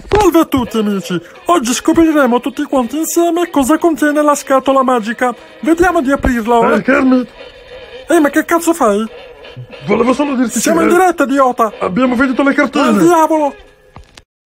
Salve a tutti amici, oggi scopriremo tutti quanti insieme cosa contiene la scatola magica. Vediamo di aprirla ora. Kermit, Ma che cazzo fai? volevo solo dirti Siamo che in diretta, idiota! abbiamo venduto le Al cartine. diavolo!